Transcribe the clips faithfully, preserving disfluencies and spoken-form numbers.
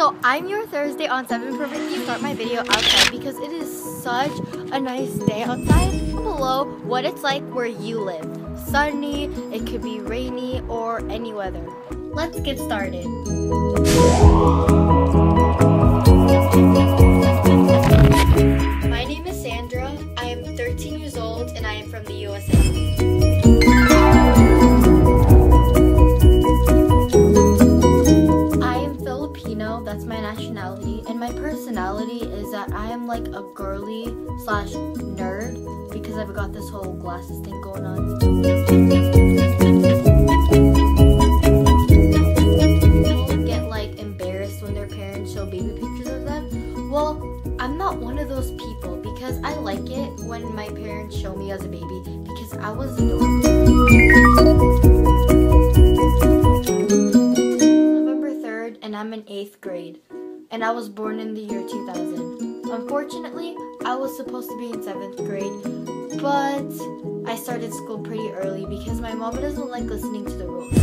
So I'm your Thursday on seven Perfect You start my video outside because it is such a nice day outside. Below what it's like where you live. Sunny, it could be rainy, or any weather. Let's get started. My name is Sandra. I am thirteen years old and I am from the U S A. That's my nationality, and my personality is that I am like a girly slash nerd because I've got this whole glasses thing going on. People get like embarrassed when their parents show baby pictures of them. Well, I'm not one of those people because I like it when my parents show me as a baby because I was adorable. And I'm in eighth grade, and I was born in the year two thousand. Unfortunately, I was supposed to be in seventh grade, but I started school pretty early because my mom doesn't like listening to the rules.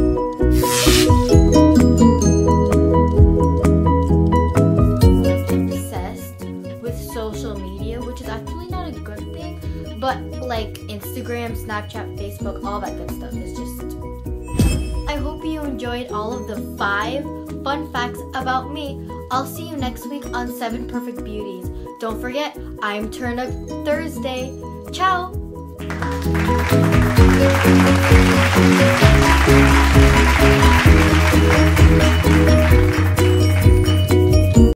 I'm obsessed with social media, which is actually not a good thing, but like Instagram, Snapchat, Facebook, all that good stuff is just... I hope you enjoyed all of the five fun facts about me. I'll see you next week on seven Perfect Beauties. Don't forget, I'm Turn Up Thursday. Ciao!